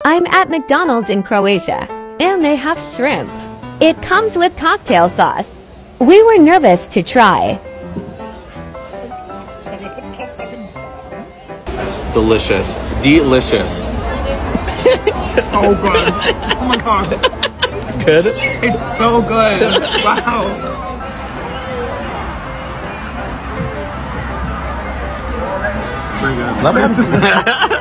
I'm at McDonald's in Croatia, and they have shrimp. It comes with cocktail sauce. We were nervous to try. Delicious. Delicious. So good. Oh my god. Good? It's so good. Wow. Love it.